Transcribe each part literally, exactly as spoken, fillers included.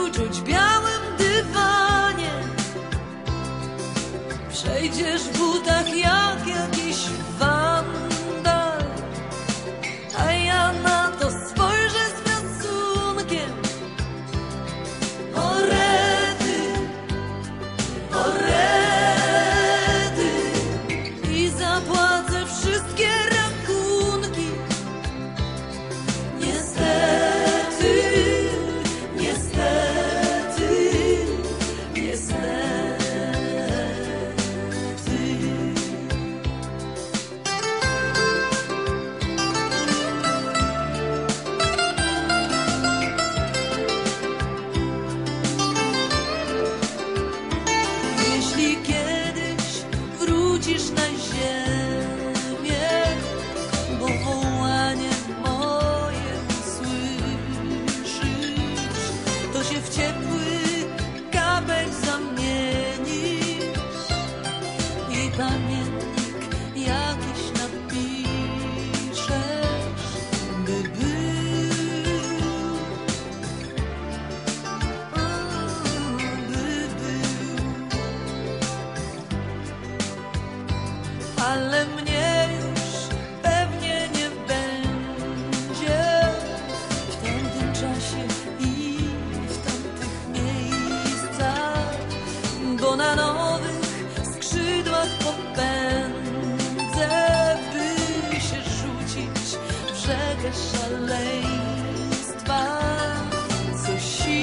uczuć białym dywanie. Przejdziesz w butach jak jakiś wandal, a ja na to spojrzę z szacunkiem. O rety, o rety, i zapłacę wszystkie rachunki. Niestety, niestety, niestety. Jeśli kiedyś wrócisz na ziemię, bo wołanie moje usłyszysz, to się w ciepły kapek zamienisz i pamiętnik jakiś napiszesz, by był, o, by był. Ale mnie już pewnie nie będzie w tamtym czasie i w tamtych miejscach, bo na nowych skrzydłach popędzę, by się rzucić w rzekę szaleństwa. Co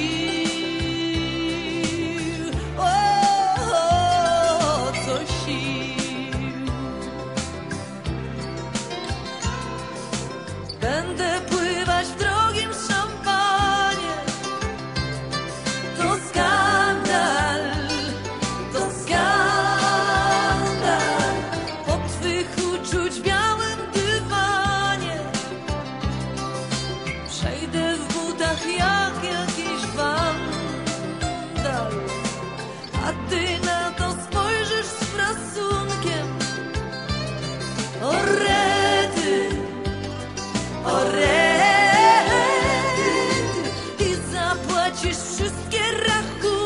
sił, o, co sił. Będę pływać w drogim szampanie. To skandal, to skandal. Po twych uczuć białym dywanie przejdę w butach jak jakiś wandal, a ty na to spojrzysz z frasunkiem. O rety, o rety, i zapłacisz wszystkie rachunki.